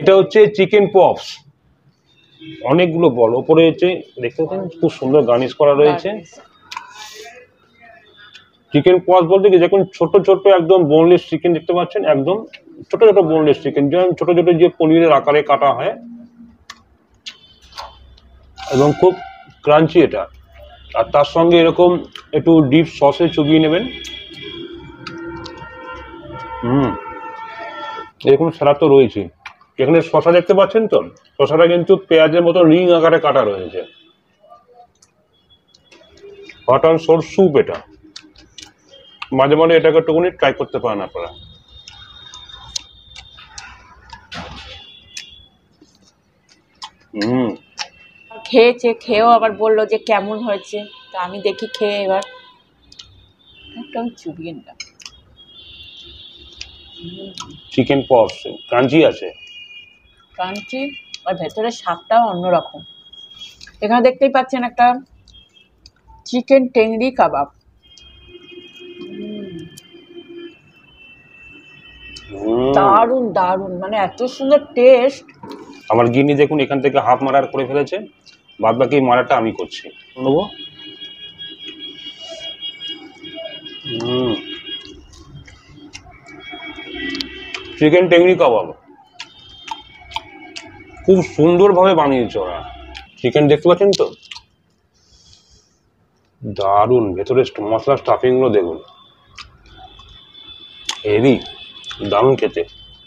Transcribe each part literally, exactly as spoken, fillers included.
এটা হচ্ছে chicken pops, অনেকগুলো বল ওপরে হচ্ছে দেখতে পাচ্ছেন, খুব সুন্দর গার্নিশ করা রয়েছে। চিকেন পপস বলতে কি যখন ছোট ছোট একদম বোনলেস চিকেন দেখতে পাচ্ছেন, একদম ছোট ছোট বোনলেস চিকেন, যেমন ছোট ছোট যে পনিরের আকারে কাটা হয়, এবং খুব ক্রাঞ্চি এটা। আর তার সঙ্গে এরকম একটু ডিপ সসে চুবিয়ে নেবেন। হুম, এরকম স্যালাড তো রয়েছে। এখানে শসা দেখতে পাচ্ছেন তো, শসাটা কিন্তু পেঁয়াজের মতো রিং আকারে কাটা রয়েছে। হট অ্যান্ড সোর স্যুপ, এটা মাঝে মাঝে এটাকে একটুখানি ট্রাই করতে পারেন আপনারা। হুম, খেয়েছে, খেয়েও আবার বললো যে কেমন হয়েছে। তো আমি দেখি খেয়ে এবার একদম চুবিয়ে নিলাম। চিকেন পপস ক্রাঞ্চি আছে, ক্রাঞ্চি, আর ভেতরের স্বাদটাও অন্যরকম। এখানে দেখতেই পাচ্ছেন একটা চিকেন টেংরি কাবাব। দারুন দারুন, মানে এত সুন্দর টেস্ট। আমার গিনি দেখুন এখান থেকে হাফ মারার করে ফেলেছে, বাদ বাকি মারাটা আমি করছি নেবো। চিকেন টেংরি কাবাব খুব সুন্দরভাবে বানিয়েছে ওরা। চিকেন দেখতে পাচ্ছেন তো, দারুন। ভেতরে মশলা স্টাফিং গুলো দেখুন, হেভি, দারুন খেতে।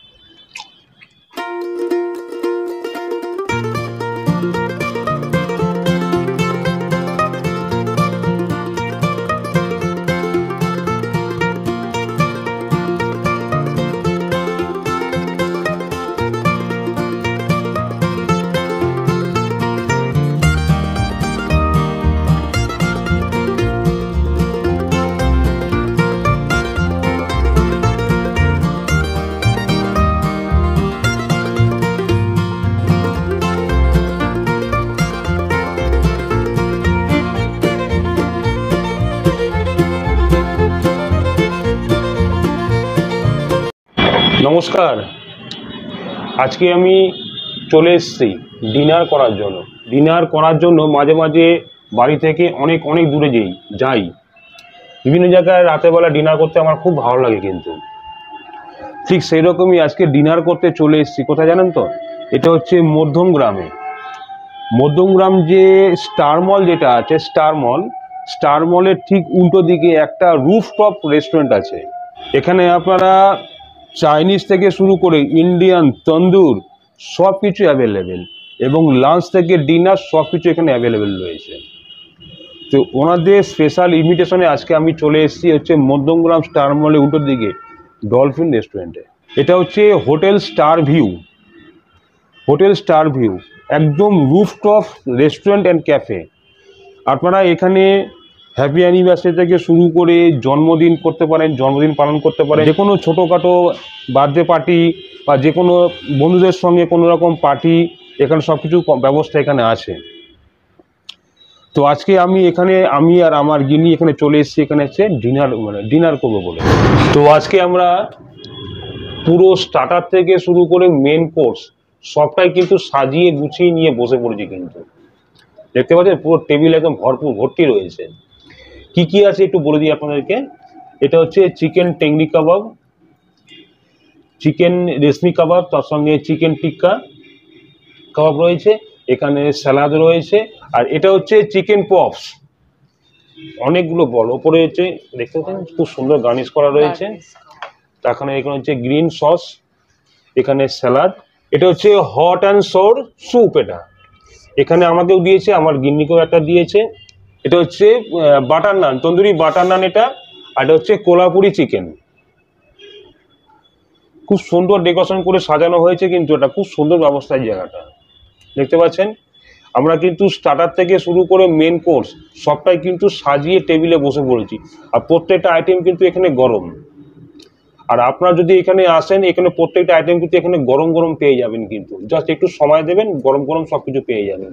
নমস্কার, আজকে আমি চলে এসেছি ডিনার করার জন্য। ডিনার করার জন্য মাঝে মাঝে বাড়ি থেকে অনেক অনেক দূরে যাই যাই বিভিন্ন জায়গায় রাতেরবেলা ডিনার করতে আমার খুব ভালো লাগে। কিন্তু ঠিক সেই রকমই আজকে ডিনার করতে চলে এসেছি কোথায় জানেন তো, এটা হচ্ছে মধ্যমগ্রামে। মধ্যমগ্রাম যে স্টার মল যেটা আছে, স্টার মল, স্টার মলের ঠিক উল্টো দিকে একটা রুফটপ রেস্টুরেন্ট আছে। এখানে আপনারা চাইনিজ থেকে শুরু করে ইন্ডিয়ান, তন্দুর সব কিছু অ্যাভেলেবেল, এবং লাঞ্চ থেকে ডিনার সব কিছু এখানে অ্যাভেলেবেল রয়েছে। তো ওনাদের স্পেশাল ইনভিটেশনে আজকে আমি চলে এসেছি হচ্ছে মধ্যমগ্রাম স্টার মলের উল্টোর দিকে ডলফিন রেস্টুরেন্টে। এটা হচ্ছে hotel star view, hotel star view একদম রুফটপ রেস্টুরেন্ট অ্যান্ড ক্যাফে। আপনারা এখানে হ্যাপি অ্যানিভার্সারি থেকে শুরু করে জন্মদিন করতে পারেন, জন্মদিন পালন করতে পারেন, যে কোনো ছোটোখাটো বার্থডে পার্টি বা যে কোনো বন্ধুদের সঙ্গে কোনো রকম পার্টি, এখানে সব কিছু ব্যবস্থা এখানে আছে। তো আজকে আমি এখানে, আমি আর আমার গিনি এখানে চলে এসেছি, এখানে হচ্ছে ডিনার, মানে ডিনার করবো বলে। তো আজকে আমরা পুরো স্টার্টার থেকে শুরু করে মেন কোর্স সবটাই কিন্তু সাজিয়ে গুছিয়ে নিয়ে বসে পড়েছি। কিন্তু দেখতে পাচ্ছেন পুরো টেবিল একদম ভরপুর ভর্তি রয়েছে। কি কি আছে একটু বলে দিই আপনাদেরকে। এটা হচ্ছে চিকেন টেংরি কাবাব, চিকেন রেশমি কাবাব, তার সঙ্গে চিকেন টিক্কা কাবাব রয়েছে, এখানে স্যালাড রয়েছে, আর এটা হচ্ছে চিকেন পপস, অনেকগুলো বল ওপরে হচ্ছে দেখতে পাচ্ছেন, খুব সুন্দর গার্নিশ করা রয়েছে। তারখানে এখানে হচ্ছে গ্রিন সস, এখানে স্যালাড, এটা হচ্ছে হট অ্যান্ড সোর স্যুপ। এটা এখানে আমাকেও দিয়েছে, আমার গিন্নিকেও একটা দিয়েছে। এটা হচ্ছে বাটার নান, তন্দুরি বাটার নান এটা, আর এটা হচ্ছে কোলাপুরি চিকেন। খুব সুন্দর ডেকোরেশন করে সাজানো হয়েছে, কিন্তু এটা খুব সুন্দর ব্যবস্থায় জায়গাটা দেখতে পাচ্ছেন। আমরা কিন্তু স্টার্টার থেকে শুরু করে মেন কোর্স সবটাই কিন্তু সাজিয়ে টেবিলে বসে পড়েছি, আর প্রত্যেকটা আইটেম কিন্তু এখানে গরম। আর আপনারা যদি এখানে আসেন, এখানে প্রত্যেকটা আইটেম কিন্তু এখানে গরম গরম পেয়ে যাবেন, কিন্তু জাস্ট একটু সময় দেবেন, গরম গরম সবকিছু পেয়ে যাবেন।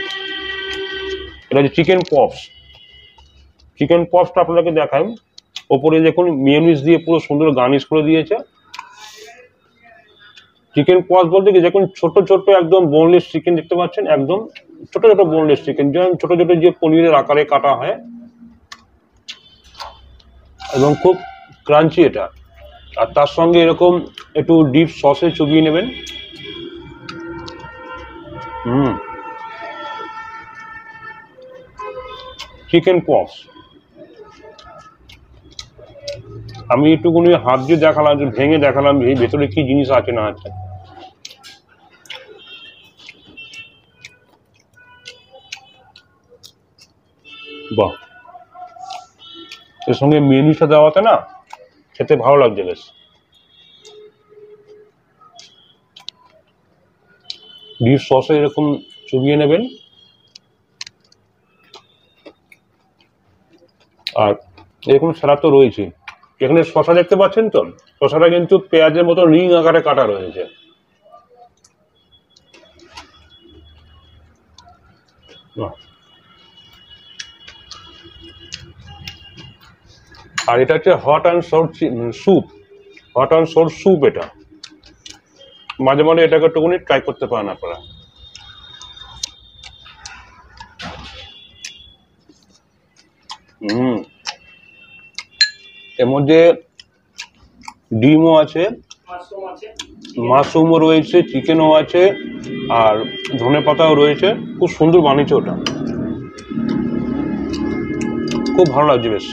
এটা হচ্ছে চিকেন পপস। চিকেন পপসটা আপনাদেরকে দেখাই, ওপরে দেখুন মেয়োনিজ দিয়ে পুরো সুন্দর গার্নিশ করে দিয়েছে। চিকেন পস বলতে কি দেখুন ছোট ছোট একদম বোনলেস চিকেন দেখতে পাচ্ছেন, একদম ছোট ছোট বোনলেস চিকেন, যেমন ছোট ছোট যে পনিরের আকারে কাটা হয়, এবং খুব ক্রাঞ্চি এটা। আর তার সঙ্গে এরকম একটু ডিপ সসে চুবিয়ে নেবেন। হুম, চিকেন পপস আমি একটুখানি হাত দিয়ে দেখালাম, যে ভেঙে দেখালাম যে ভেতরে কি জিনিস আছে না আছে। বাহ, এর সঙ্গে মেনুটা দেওয়াতে না খেতে ভালো লাগছে বেশ। ডিপ সসে এরকম চুবিয়ে নেবেন। আর এরকম স্যালাড তো রয়েছে, এখানে শসা দেখতে পাচ্ছেন তো, শসাটা কিন্তু পেঁয়াজের মতো রিং আকারে কাটা রয়েছে। আর এটা হচ্ছে hot and sour soup, hot and sour soup. এটা মাঝে মাঝে এটাকে একটুখানি ট্রাই করতে পারেন আপনারা। হুম, এর মধ্যে ডিমও আছে, মাশরুমও রয়েছে, চিকেনও আছে, আর ধনে পাতাও রয়েছে। খুব সুন্দর বানিয়েছে ওটা, খুব ভালো লাগছে বেশ।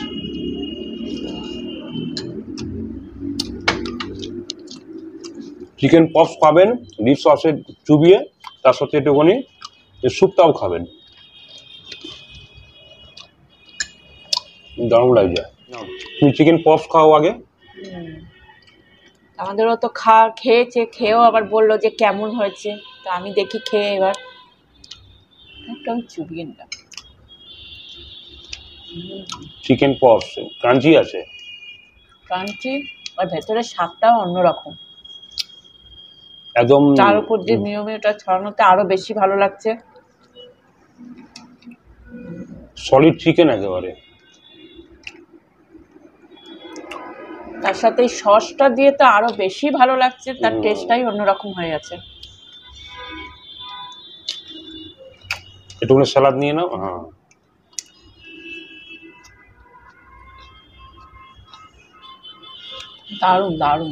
চিকেন পপস খাবেন ডিপ সসে চুবিয়ে, তার সাথে একটুখানি স্যুপটাও খাবেন, দারুণ লাগছে। তুমি চিকেন পপস খাও আগে। আমাদেরও তো খা খেয়েছে, খেয়েও আবার বললো যে কেমন হয়েছে। তো আমি দেখি খেয়ে এবার একদম চুবিয়ে নিলাম। চিকেন পপস ক্রাঞ্চি আছে, ক্রাঞ্চি, আর ভেতরে স্বাদটাও অন্যরকম। একদম তার উপর যে মিয়োনিজটা ছড়ানোতে আরো বেশি ভালো লাগছে। সলিড চিকেন একেবারে। তার সাথে এই সসটা দিয়ে তো আরো বেশি ভালো লাগছে, তার টেস্টটাই অন্যরকম হয়ে গেছে। একটুখানি স্যালাড নিয়ে নাও। হ্যাঁ, দারুণ দারুণ।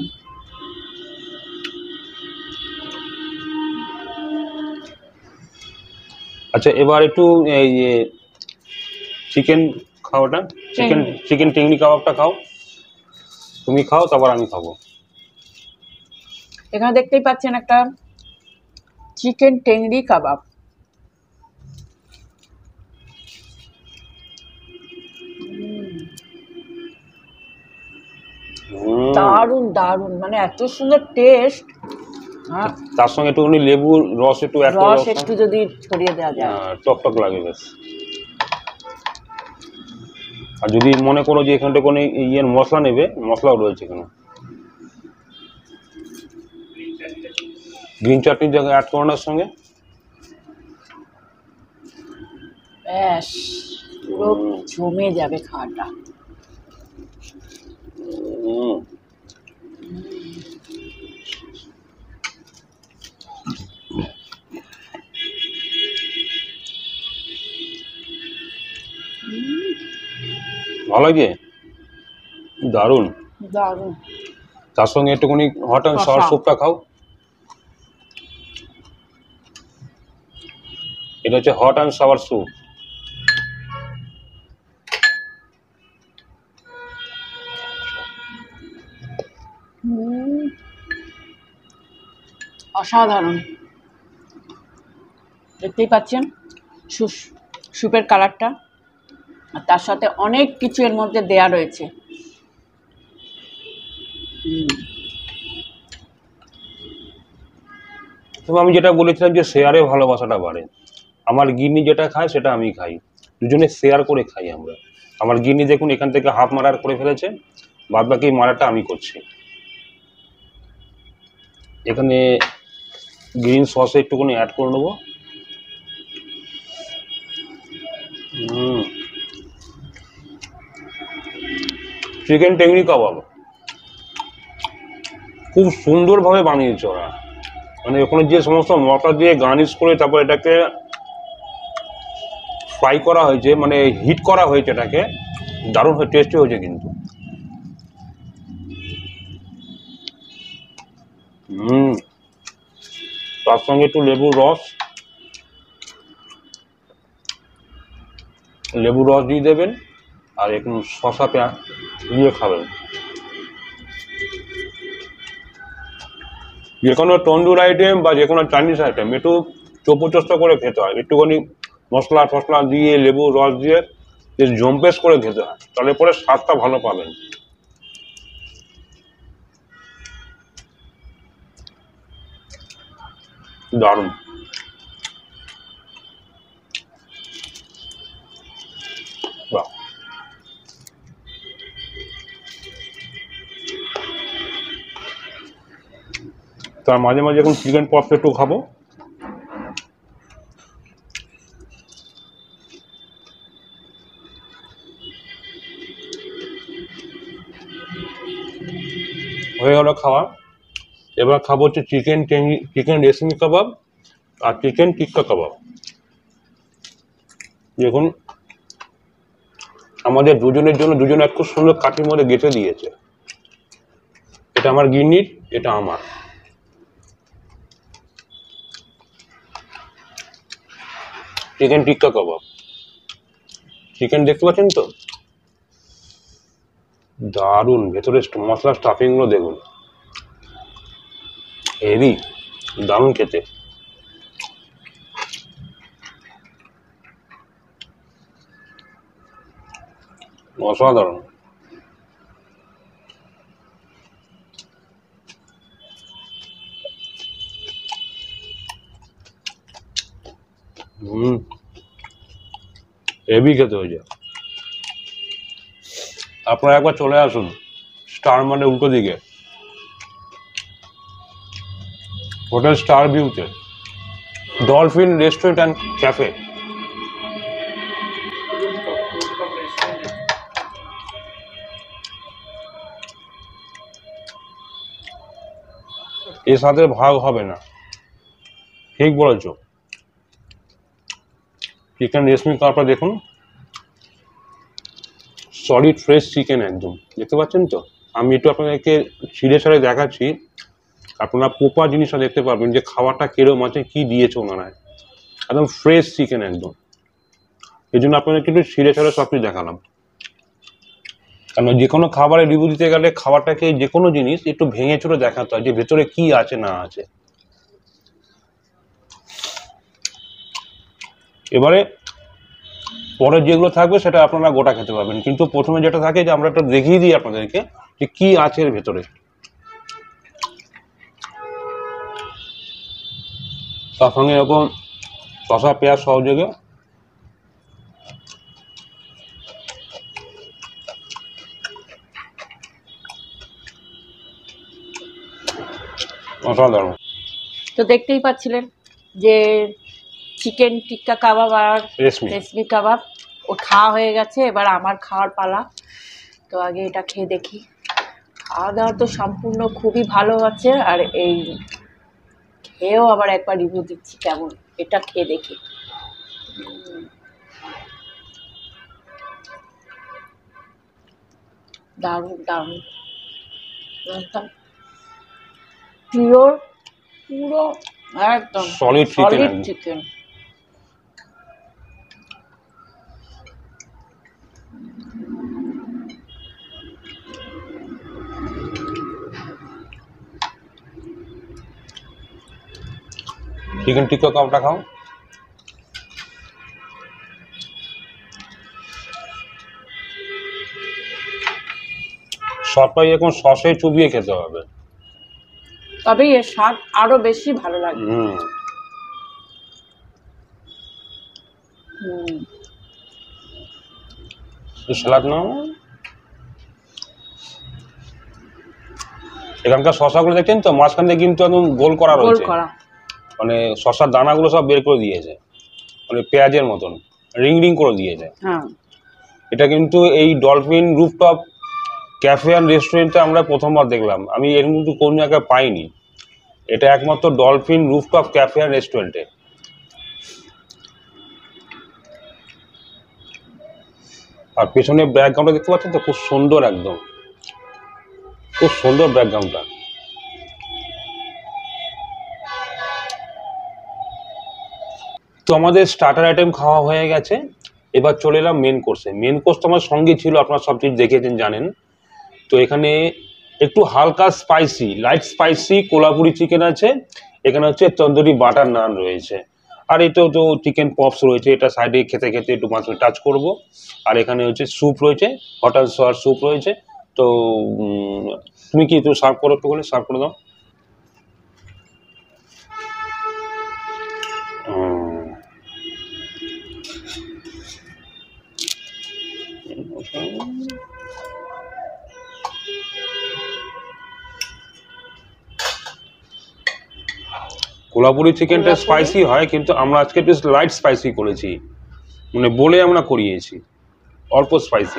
আচ্ছা এবার একটু এই চিকেন খাওয়াটা, চিকেন চিকেন টেংরি কাবাবটা খাও। তুমি খাও, তারপর আমি খাবো। এখানে দেখতেই পাচ্ছেন একটা চিকেন টেংরি কাবাব। দারুণ দারুণ, মানে এত সুন্দর টেস্ট। তার সঙ্গে একটুখানি লেবু রস একটু অ্যাড রস একটু যদি ছড়িয়ে দেওয়া যায়, টক টক লাগে বেশ। আর যদি মনে করো যে এখানটা কোনো ইয়ের মশলা নেবে, মশলাও রয়েছে এখানে। গ্রিন চাটনির জায়গায় অ্যাড করানোর সঙ্গে ব্যাস পুরো জমে যাবে খাওয়াটা। ভালো লাগে, দারুণ দারুণ। তার সঙ্গে একটুখানি হট অ্যান্ড সর স্যুপটা খাও। এটা হচ্ছে হট অ্যান্ড সাওয়ার স্যুপ। অসাধারণ, দেখতেই পাচ্ছেন স্যুপের কালারটা, আর তার সাথে অনেক কিছু এর মধ্যে দেয়া রয়েছে। তবে আমি যেটা বলেছিলাম যে শেয়ারে ভালোবাসাটা বাড়ে। আমার গিন্নি যেটা খায় সেটা আমি খাই, দুজনে শেয়ার করে খাই আমরা। আমার গিন্নি দেখুন এখান থেকে হাফ মার্ডার করে ফেলেছে, বাদ বাকি মার্ডারটা আমি করছি। এখানে গ্রিন সসে একটুখানি অ্যাড করে নেবো। হুম, চিকেন টেংরি কাবাব খুব সুন্দরভাবে বানিয়েছে ওরা, মানে ওখানে যে সমস্ত মশলা দিয়ে গার্নিশ করে তারপর এটাকে ফ্রাই করা হয়েছে, মানে হিট করা হয়েছে, এটাকে দারুণ টেস্টি হয়েছে কিন্তু। হুম, তার সঙ্গে একটু লেবুর রস, লেবুর রস দিয়ে দেবেন আর একটু শসা পেঁয়াজ দিয়ে খাবেন। যে কোনো তন্দুর আইটেম বা যে কোনো চাইনিজ আইটেম একটু চোপচস্ত করে খেতে হয়, একটুখানি মশলা ফসলা দিয়ে লেবুর রস দিয়ে বেশ জম্পেশ করে খেতে হয়, তাহলে পরে স্বাদটা ভালো পাবেন। দারুণ। বাহ, তার মাঝে মাঝে এখন চিকেন পপস একটু খাবো। হয়ে গেল খাওয়া, এবার খাবো হচ্ছে চিকেন টেংরি, চিকেন রেশমি কাবাব আর চিকেন টিক্কা কাবাব। দেখুন আমাদের দুজনের জন্য দুজন এক খুব সুন্দর কাঠির মধ্যে গেঁথে দিয়েছে। এটা আমার গিন্নির, এটা আমার। চিকেন টিক্কা কাবাব, চিকেন দেখতে পাচ্ছেন তো, দারুণ। ভেতরে মশলা স্টাফিং গুলো দেখুন, হেভি, দারুণ খেতে। অসাধারণ। হম, হেভি খেতে হয়েছে। আপনারা একবার চলে আসুন স্টার মানে উল্টো দিকে, হোটেল স্টার ভিউতে, ডলফিন রেস্টুরেন্ট অ্যান্ড ক্যাফে। এর সাথে ভাগ হবে না, ঠিক বলেছো। চিকেন রেশমি কাবাবটা দেখুন, সলিড ফ্রেশ চিকেন একদম, দেখতে পাচ্ছেন তো। আমি একটু আপনাদেরকে ছিঁড়ে ছাড়ে দেখাচ্ছি, আপনারা পোপা জিনিসটা দেখতে পারবেন যে খাবারটা কিরম আছে, কি দিয়েছে ওনারা, একদম ফ্রেশ চিকেন একদম। এই জন্য আপনাদেরকে একটু ছিঁড়ে ছাড়ে সব কিছু দেখালাম, কারণ যে কোনো খাবারের রিভিউ দিতে গেলে খাবারটাকে যে কোনো জিনিস একটু ভেঙে চুরে দেখাতে হয় যে ভেতরে কি আছে না আছে। এবারে পরে যেগুলো থাকবে সেটা আপনারা গোটা খেতে পারবেন, কিন্তু প্রথমে যেটা থাকে যে আমরা একটা দেখিয়ে দিই আপনাদেরকে যে কি আছে এর ভেতরে। তার সঙ্গে এরকম শসা পেঁয়াজ সহযোগে অসাধারণ। তো দেখতেই পাচ্ছিলেন যে চিকেন টিক্কা কাবাব আর রেশমি রেশমি কাবাব ও খাওয়া হয়ে গেছে, এবার আমার খাওয়ার পালা। তো আগে এটা খেয়ে দেখি। খাওয়া দাওয়া তো সম্পূর্ণ খুবই ভালো আছে, আর এই খেয়েও আবার একবার রিভিউ দিচ্ছি কেমন, এটা খেয়ে দেখি। দারুণ দারুণ, একদম পিওর, পুরো একদম solid solid chicken. Chicken. Chicken tikka কাবাবটা খাও। সবটাই এখন সসে চুবিয়ে খেতে হবে, তবেই এর স্বাদ আরো বেশি ভালো লাগে। হুম হুম, স্যালাড নাও। এখানকার শসাগুলো দেখছেন তো, মাঝখান থেকে কিন্তু একদম গোল করা গোল রয়েছে, করা, মানে শসার দানাগুলো সব বের করে দিয়েছে, মানে পেঁয়াজের মতন রিং রিং করে দিয়েছে। হ্যাঁ এটা কিন্তু এই ডলফিন রুফটপ ক্যাফে অ্যান্ড রেস্টুরেন্টে আমরা প্রথমবার দেখলাম, আমি এর মধ্যে কোন জায়গায় পাইনি। এটা একমাত্র ডলফিন রুফটপ ক্যাফে অ্যান্ড রেস্টুরেন্টে। আর পেছনে ব্যাকগ্রাউন্ডটা দেখতে পাচ্ছেন তো, খুব সুন্দর, একদম খুব সুন্দর ব্যাকগ্রাউন্ডটা। তো আমাদের স্টার্টার আইটেম খাওয়া হয়ে গেছে, এবার চলে এলাম মেন কোর্সে। মেন কোর্স তো আমার সঙ্গে ছিল, আপনারা সব কিছু দেখেছেন, জানেন। তো এখানে একটু হালকা spicy, light spicy Kolhapuri chicken আছে, এখানে হচ্ছে তন্দুরি বাটার নান রয়েছে, আর এটাও তো চিকেন পপস রয়েছে, এটা সাইডে খেতে খেতে একটু মাত্র টাচ করব। আর এখানে হচ্ছে স্যুপ রয়েছে, হট অ্যান্ড সোয়ার স্যুপ রয়েছে। তো তুমি কি একটু সার্ভ করো, একটু বলে সার্ভ করে দাও। কোলাপুরি চিকেনটা স্পাইসি হয়, কিন্তু আমরা আজকে একটু লাইট স্পাইসি করেছি, মানে বলে আমরা করিয়েছি, অল্প স্পাইসি।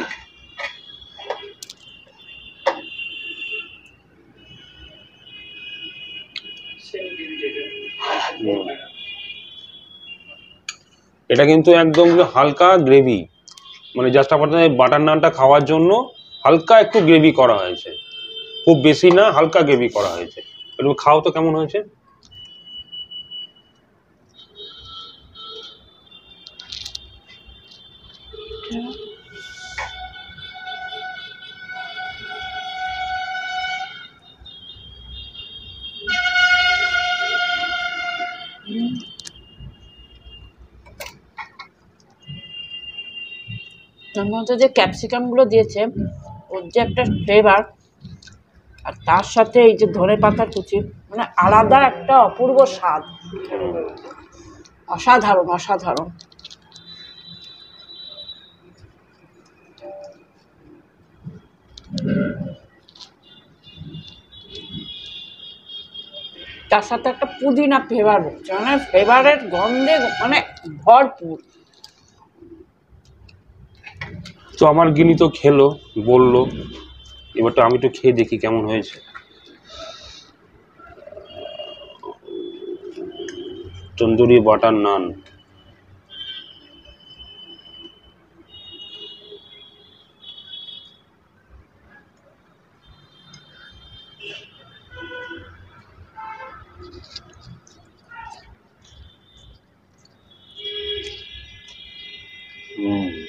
এটা কিন্তু একদম হালকা গ্রেভি, মানে জাস্ট আপনাদের বাটার নানটা খাওয়ার জন্য হালকা একটু গ্রেভি করা হয়েছে, খুব বেশি না, হালকা গ্রেভি করা হয়েছে। একটু খাও তো কেমন হয়েছে। তার মধ্যে যে ক্যাপসিকাম গুলো দিয়েছে, ওর যে একটা ফ্লেভার, আর তার সাথে এই যে ধনে পাতার কুচি, মানে আলাদা একটা অপূর্ব স্বাদ, অসাধারণ অসাধারণ। তার সাথে একটা পুদিনা ফ্লেভার হচ্ছে, মানে ফ্লেভারের গন্ধে মানে ভরপুর। তো আমার গিনি তো খেলো, বললো, এবার তো আমি একটু খেয়ে দেখি কেমন হয়েছে। তন্দুরি বাটার নান, হুম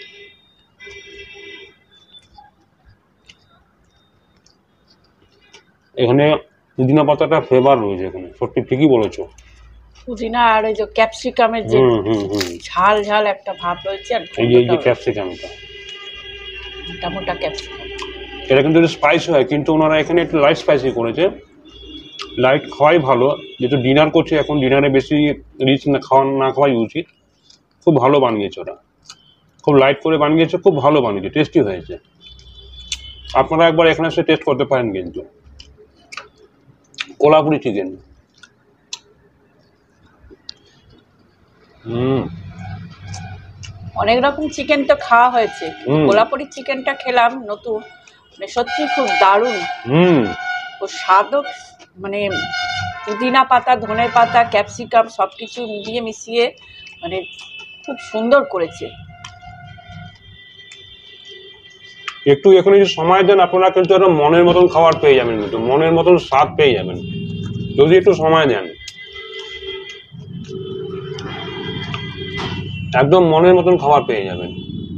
এখানে পুদিনা পাতাটা ফ্লেভার রয়েছে, এখানে সত্যি ঠিকই বলেছো। পুদিনা আর ওই যে ক্যাপসিকামের যে হুম হুম হুম ঝাল ঝাল একটা ভাব রয়েছে, আর এই যে এই যে ক্যাপসিকামটা, মোটা মোটা ক্যাপসিকাম। এটা কিন্তু একটু স্পাইসি হয়, কিন্তু ওনারা এখানে একটু লাইট স্পাইসি করেছে। লাইট খাওয়াই ভালো, যেহেতু ডিনার করছে এখন, ডিনারে বেশি রিচ না খাওয়া না খাওয়াই উচিত। খুব ভালো বানিয়েছে ওরা, খুব লাইট করে বানিয়েছে, খুব ভালো বানিয়েছে, টেস্টি হয়েছে। আপনারা একবার এখানে এসে টেস্ট করতে পারেন কিন্তু কোলাপুরি চিকেন। হুম অনেক রকম চিকেন তো খাওয়া হয়েছে, কোলাপুরি চিকেনটা খেলাম নতুন, মানে সত্যি খুব দারুণ। হুম ও স্বাদও, মানে পুদিনা পাতা, ধনে পাতা, ক্যাপসিকাম সব কিছু দিয়ে মিশিয়ে মানে খুব সুন্দর করেছে। একটু এখন যদি সময় দেন, আপনারা কিন্তু একটা মনের মতন খাবার পেয়ে যাবেন, কিন্তু মনের মতন স্বাদ পেয়ে যাবেন যদি একটু সময় দেন, একদম মনের মতন খাবার পেয়ে যাবেন।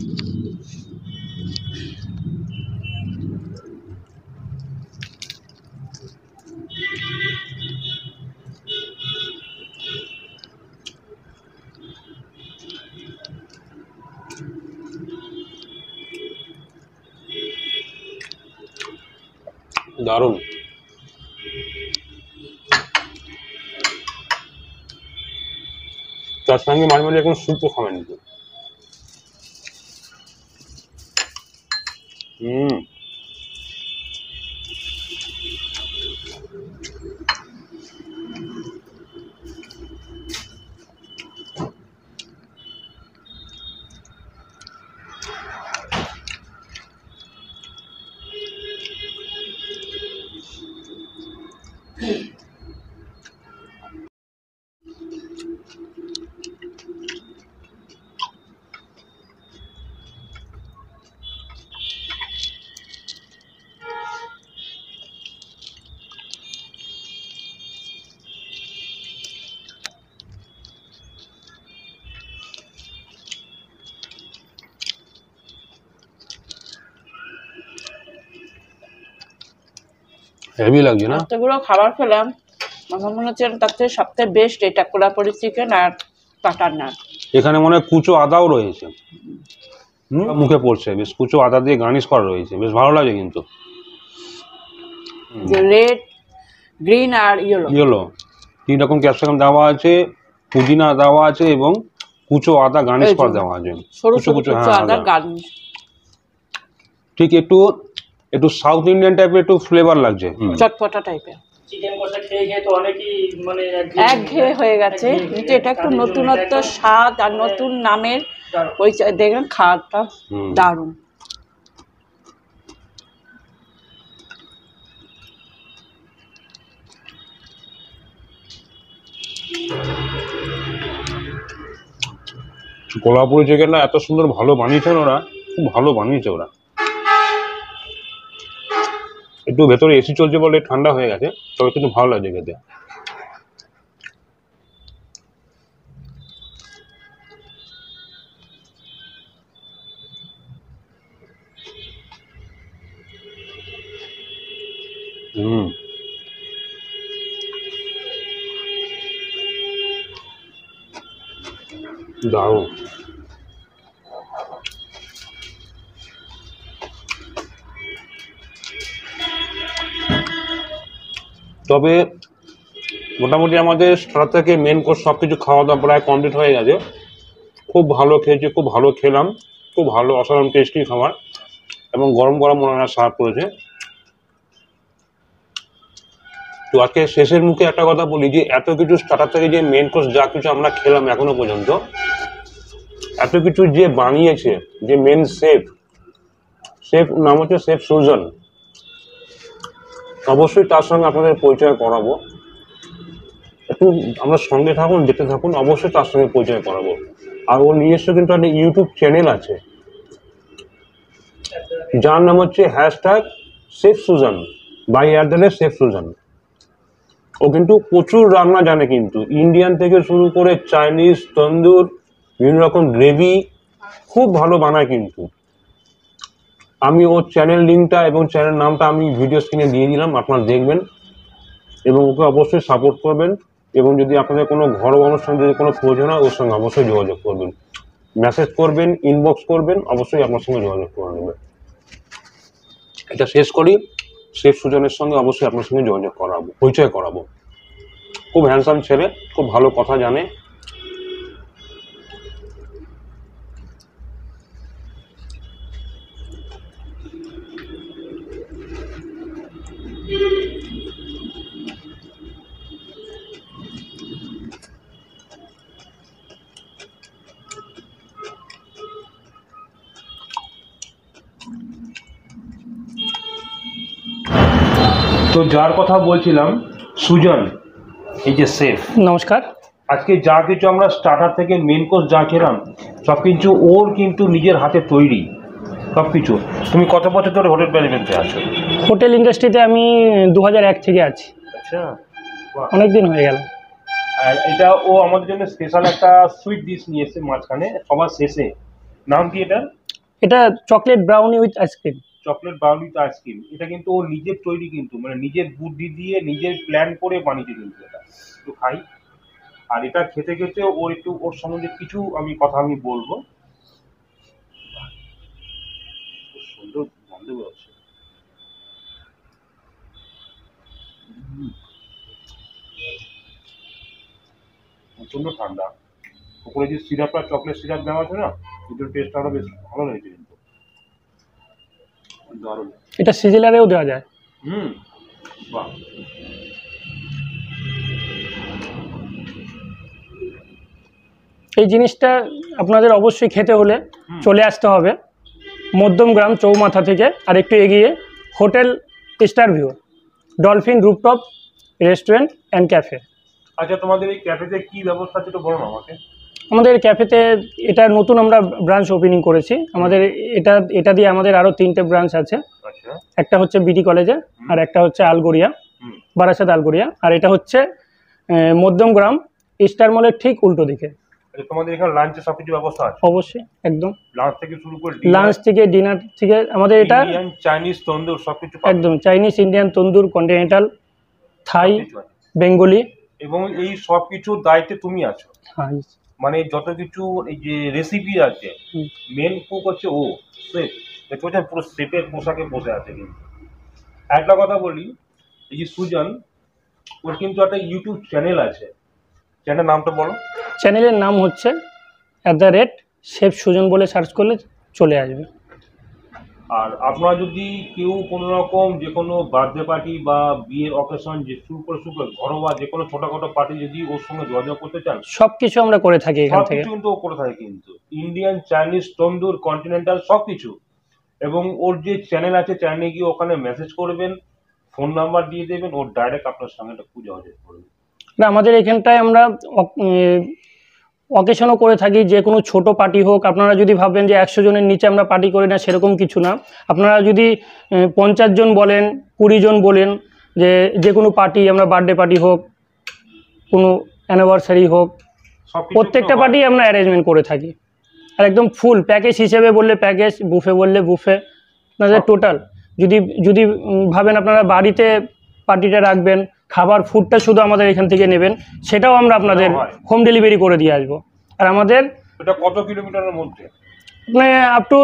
দারুণ। তার সঙ্গে মাঝে মাঝে এখন স্যুপও খাবেন কিন্তু। হুম হেভি লাগছে না? এতগুলো খাবার খেলাম, আমার মনে হচ্ছে তার থেকে সবথেকে বেস্ট এটা কোলাপুরি চিকেন আর বাটার নান। এখানে মনে হয় কুচো আদাও রয়েছে, মুখে পড়ছে, বেশ কুচো আদা দিয়ে গার্নিশ করা রয়েছে, বেশ ভালো লাগে কিন্তু। রেড, গ্রিন আর ইয়েলো ইয়েলো তিন রকম ক্যাপসিকাম দেওয়া আছে, পুদিনা দেওয়া আছে এবং কুচো আদা গার্নিশ করা দেওয়া আছে, সরু কুচো সরু কুচো। কুচো হ্যাঁ আদা আদা। গার্নিশ। ঠিক একটু একটু সাউথ ইন্ডিয়ান টাইপের একটু ফ্লেভার লাগছে, চটপটা টাইপের। চিকেন কষা খেয়ে খেয়ে তো অনেকেই মানে একঘেয়ে হয়ে গেছে, কিন্তু এটা একটু নতুনত্ব স্বাদ আর নতুন নামের ওই দেখবেন খাবারটা দারুণ। কোলাপুরি চিকেনটা এত সুন্দর ভালো বানিয়েছেন ওরা, খুব ভালো বানিয়েছে ওরা। একটু ভেতরে এসি চলছে বলে ঠান্ডা হয়ে গেছে, তবে কিন্তু ভালো লাগছে খেতে। হুম, দারুণ। তবে মোটামুটি আমাদের স্টার্টার থেকে মেন কোর্স সব কিছু খাওয়া দাওয়া প্রায় কমপ্লিট হয়ে গেছে। খুব ভালো খেয়েছি, খুব ভালো খেলাম, খুব ভালো, অসাধারণ টেস্টি খাবার, এবং গরম গরম ওনারা সার্ভ করেছে। তো আজকে শেষের মুখে একটা কথা বলি যে এত কিছু স্টার্টার থেকে যে মেন কোর্স যা কিছু আমরা খেলাম এখনো পর্যন্ত, এত কিছু যে বানিয়েছে, যে মেন শেফ, শেফ নাম হচ্ছে শেফ সুজন, অবশ্যই তার সঙ্গে আপনাদের পরিচয় করাবো। একটু আমরা সঙ্গে থাকুন, দেখতে থাকুন, অবশ্যই তার সঙ্গে পরিচয় করাবো। আর ওর নিজস্ব কিন্তু একটা ইউটিউব চ্যানেল আছে যার নাম হচ্ছে hashtag chef Sujan, by at the rate chef Sujan. ও কিন্তু প্রচুর রান্না জানে, কিন্তু ইন্ডিয়ান থেকে শুরু করে চাইনিজ, তন্দুর, বিভিন্ন রকম গ্রেভি খুব ভালো বানায় কিন্তু। আমি ওর চ্যানেল লিঙ্কটা এবং চ্যানেল নামটা আমি ভিডিও স্ক্রিনে দিয়ে দিলাম, আপনারা দেখবেন এবং ওকে অবশ্যই সাপোর্ট করবেন। এবং যদি আপনাদের কোনো ঘরোয়া অনুষ্ঠান যদি কোনো প্রয়োজন হয়, ওর সঙ্গে অবশ্যই যোগাযোগ করবেন, মেসেজ করবেন, ইনবক্স করবেন, অবশ্যই আপনার সঙ্গে যোগাযোগ করে নেবেন। এটা শেষ করি, শেফ সুজনের সঙ্গে অবশ্যই আপনার সঙ্গে যোগাযোগ করাবো, পরিচয় করাবো। খুব হ্যান্ডসাম ছেলে, খুব ভালো কথা জানে। তো যার কথা বলছিলাম, সুজন, এই যে শেফ, নমস্কার। আজকে যা কিছু আমরা স্টার্টার থেকে মেন কোর্স যা খেলাম সব কিছু ওর কিন্তু নিজের হাতে তৈরি সব কিছু। তুমি কত বছর ধরে হোটেল ম্যানেজমেন্টে আছো? হোটেল ইন্ডাস্ট্রিতে আমি দু হাজার এক থেকে আছি। আচ্ছা, অনেক দিন হয়ে গেল। আর এটা ও আমাদের জন্য স্পেশাল একটা সুইট ডিশ নিয়ে এসেছে মাঝখানে সবার শেষে। নাম কি এটা? এটা chocolate brownie with ice cream. Chocolate brownie with ice cream. এটা কিন্তু ও নিজের তৈরি, কিন্তু মানে নিজের বুদ্ধি দিয়ে নিজের প্ল্যান করে বানিয়েছে কিন্তু এটা। একটু খাই। আর এটা খেতে খেতে ওর একটু ওর সম্বন্ধে কিছু আমি কথা আমি বলবো। খুব সুন্দর গন্ধ বেরোচ্ছে। প্রচন্ড ঠান্ডা। উপরে যে সিরাপটা চকলেট সিরাপ দেওয়া আছে না, এটার টেস্ট আরো বেশ ভালো হয়েছে কিন্তু, দারুণ। এটা সিজলারেও দেওয়া যায়। হুম, বাহ। এই জিনিসটা আপনাদের অবশ্যই খেতে হলে চলে আসতে হবে মধ্যমগ্রাম চৌমাথা থেকে আর একটু এগিয়ে hotel star view, Dolphin rooftop restaurant and cafe. আচ্ছা, তোমাদের এই ক্যাফেতে কি ব্যবস্থা আছে একটু বলো না আমাকে। আমাদের ক্যাফেতে এটা নতুন আমরা ব্রাঞ্চ ওপেনিং করেছি। আমাদের এটা এটা দিয়ে আমাদের আরও তিনটে ব্রাঞ্চ আছে। আচ্ছা। একটা হচ্ছে বিডি কলেজে, আর একটা হচ্ছে আলগড়িয়া, বারাসাত আলগড়িয়া, আর এটা হচ্ছে মধ্যমগ্রাম স্টার মলের ঠিক উল্টো দিকে। তোমাদের এখানে লাঞ্চের সবকিছু ব্যবস্থা আছে? অবশ্যই, একদম। লাঞ্চ থেকে শুরু করে লাঞ্চ থেকে ডিনার থেকে আমাদের এটা ইন্ডিয়ান চাইনিজ তন্দুর সবকিছু একদম Chinese, Indian, tandoor, continental, Thai, Bengali. এবং এই সব কিছুর দায়িত্বে তুমি আছো? হ্যাঁ, মানে যত কিছু এই যে রেসিপি আছে, মেন কুক হচ্ছে ও শেফ। দেখতে পাচ্ছেন পুরো শেফের পোশাকে বসে আছে। কিন্তু একটা কথা বলি, এই যে সুজন, ওর কিন্তু একটা ইউটিউব চ্যানেল আছে, চ্যানেলের নামটা বলো। চ্যানেলের নাম হচ্ছে at the rate chef Sujan বলে সার্চ করলে চলে আসবে। আর আপনারা যদি কেউ কোনো রকম যে কোনো বার্থডে পার্টি বা বিয়ের অকেশন যে শুরু করে শুরু করে ঘরোয়া যে কোনো ছোটোখাটো পার্টি যদি ওর সঙ্গে যোগাযোগ করতে চান, সব কিছু আমরা করে থাকি এখান সব থেকে। কিছু কিন্তু ও করে থাকে, কিন্তু ইন্ডিয়ান, চাইনিজ, তন্দুর, কন্টিনেন্টাল সব কিছু। এবং ওর যে চ্যানেল আছে, চ্যানেলে গিয়ে ওখানে মেসেজ করবেন, ফোন নাম্বার দিয়ে দেবেন, ওর ডাইরেক্ট আপনার সঙ্গে একটা পুজো যোগাযোগ করবে। না, আমাদের এখানটায় আমরা অকেশনও করে থাকি, যে কোনো ছোট পার্টি হোক। আপনারা যদি ভাবেন যে একশো জনের নিচে আমরা পার্টি করি না, সেরকম কিছু না। আপনারা যদি পঞ্চাশ জন বলেন, কুড়ি জন বলেন, যে যে কোনো পার্টি, আমরা বার্থডে পার্টি হোক, কোনো অ্যানিভার্সারি হোক, প্রত্যেকটা পার্টি আমরা অ্যারেঞ্জমেন্ট করে থাকি। আর একদম ফুল প্যাকেজ হিসেবে বললে প্যাকেজ, বুফে বললে বুফে, আপনাদের টোটাল। যদি যদি ভাবেন আপনারা বাড়িতে পার্টিটা রাখবেন, খাবার ফুডটা শুধু আমাদের এখান থেকে নেবেন, সেটাও আমরা আপনাদের হোম ডেলিভারি করে দিয়ে আসবো। আর আমাদের এটা কত কিলোমিটারের মধ্যে? মানে আপ টু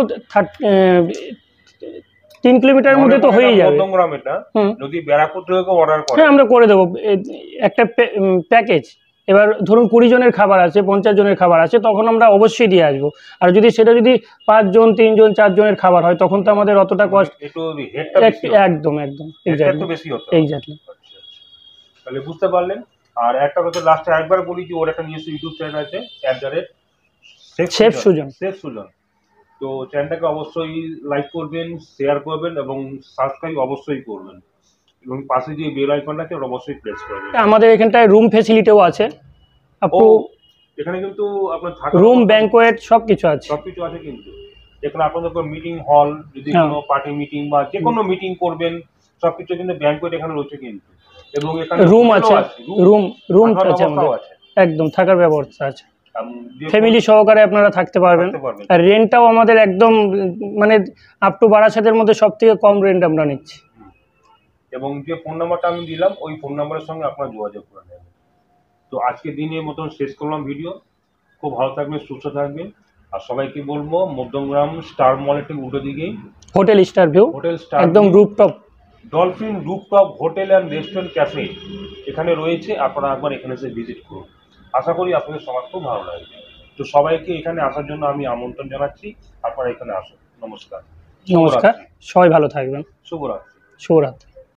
তিন কিলোমিটারের মধ্যে তো হয়েই যাবে। মধ্যমগ্রাম এটা যদি ব্যারাকপুর থেকে অর্ডার করে, হ্যাঁ আমরা করে দেবো একটা প্যাকেজ। এবার ধরুন কুড়ি জনের খাবার আছে, পঞ্চাশ জনের খাবার আছে, তখন আমরা অবশ্যই দিয়ে আসবো। আর যদি সেটা যদি পাঁচজন, তিনজন, চারজনের খাবার হয়, তখন তো আমাদের অতটা কষ্ট। একদম একদম এক্স্যাক্টলি। তাহলে বুঝতে পারলেন। আর একটা কথা লাস্টে একবার বলি যে ওর একটা নিজস্ব ইউটিউব চ্যানেল আছে, at the rate chef Sujan. Chef Sujan. তো চ্যানেলটাকে অবশ্যই লাইক করবেন, শেয়ার করবেন এবং সাবস্ক্রাইব অবশ্যই করবেন, এবং পাশে যে বেল আইকনটা আছে ওটা অবশ্যই প্রেস করবেন। আমাদের এখানটায় রুম ফ্যাসিলিটিও আছে। আপু এখানে কিন্তু আপনার রুম, ব্যাংকোয়েট সব কিছু আছে। সব কিছু আছে কিন্তু এখানে আপনাদের মিটিং হল, যদি কোনো পার্টি মিটিং বা যে কোনো মিটিং করবেন, সবকিছু কিন্তু ব্যাংকোয়েট এখানে রয়েছে কিন্তু। এবং এখানে রুম আছে, রুম রুম আছে আমাদের, একদম থাকার ব্যবস্থা আছে। ফ্যামিলি সহকারে আপনারা থাকতে পারবেন। আর রেন্টটাও আমাদের একদম মানে আপ টু বারাসাতের মধ্যে সব থেকে কম রেন্ট আমরা নিচ্ছি। এবং যে ফোন নাম্বারটা আমি দিলাম, ওই ফোন নাম্বারের সঙ্গে আপনারা যোগাযোগ করে নেবেন। তো আজকে দিনের মতন শেষ করলাম ভিডিও। খুব ভালো থাকবেন, সুস্থ থাকবেন। আর সবাইকে বলবো মধ্যমগ্রাম স্টার মলের ঠিক উল্টো দিকেই hotel star view, hotel star একদম rooftop, dolphin rooftop hotel and restaurant cafe এখানে রয়েছে। আপনারা একবার এখানে এসে ভিজিট করুন। আশা করি আপনাদের সবার খুব ভালো লাগবে। তো সবাইকে এখানে আসার জন্য আমি আমন্ত্রণ জানাচ্ছি। আপনারা এখানে আসুন। নমস্কার। নমস্কার, সবাই ভালো থাকবেন। শুভরাত্রি। শুভরাত্রি।